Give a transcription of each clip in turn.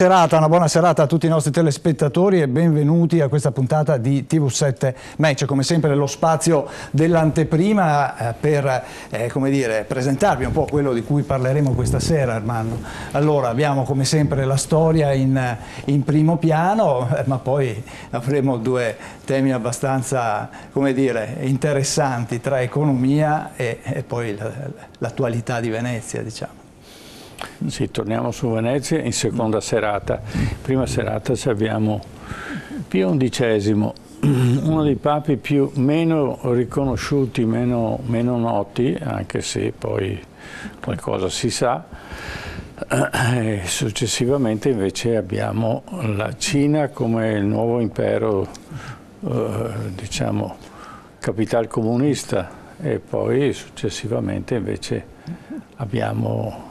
Una buona serata a tutti i nostri telespettatori e benvenuti a questa puntata di TV7 Match. Come sempre lo spazio dell'anteprima per come dire, presentarvi un po' quello di cui parleremo questa sera, Armando. Allora abbiamo come sempre la storia in primo piano, ma poi avremo due temi abbastanza come dire, interessanti tra economia e poi l'attualità di Venezia, diciamo. Sì, torniamo su Venezia in seconda serata. Prima serata abbiamo Pio XI, uno dei papi meno riconosciuti, meno noti, anche se poi qualcosa si sa. Successivamente invece abbiamo la Cina come il nuovo impero, diciamo, capital comunista, e poi successivamente invece abbiamo...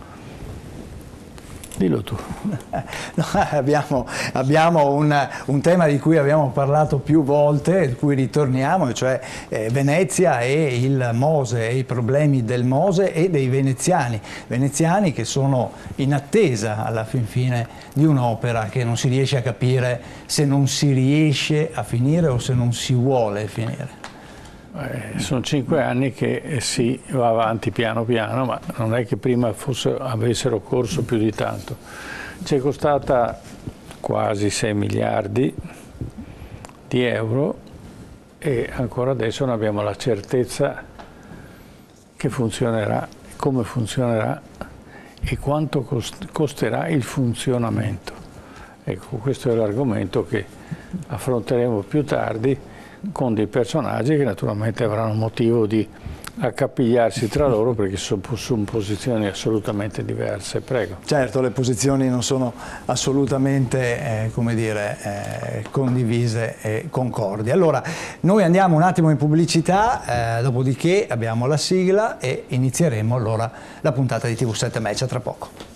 Dillo tu. No, abbiamo un tema di cui abbiamo parlato più volte, di cui ritorniamo, cioè Venezia e il Mose, e i problemi del Mose e dei veneziani che sono in attesa alla fin fine di un'opera che non si riesce a capire se non si riesce a finire o se non si vuole finire. Sono 5 anni che si va avanti piano piano, ma non è che prima avessero corso più di tanto. Ci è costata quasi 6 miliardi di euro e ancora adesso non abbiamo la certezza che funzionerà, come funzionerà e quanto costerà il funzionamento. Ecco, questo è l'argomento che affronteremo più tardi, con dei personaggi che naturalmente avranno motivo di accapigliarsi tra loro perché sono su posizioni assolutamente diverse. Prego. Certo, le posizioni non sono assolutamente come dire, condivise e concordi. Allora, noi andiamo un attimo in pubblicità, dopodiché abbiamo la sigla e inizieremo allora la puntata di TV7 Match. A tra poco.